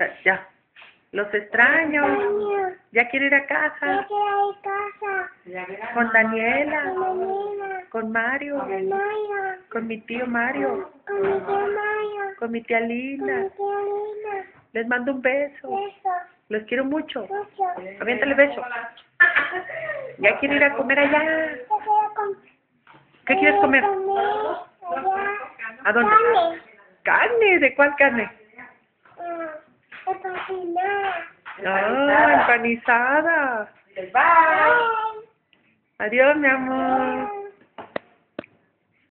Ya. Los extraño. Ya quiero ir a casa. Con Daniela. Con Mario. Con mi tío Mario. Con mi tía Linda. Les mando un beso. Los quiero mucho. Aviéntale beso. Ya quiero ir a comer allá. ¿Qué quieres comer? ¿A dónde? ¿Carne? ¿De cuál carne? Ah, empanizada. Adiós, mi amor.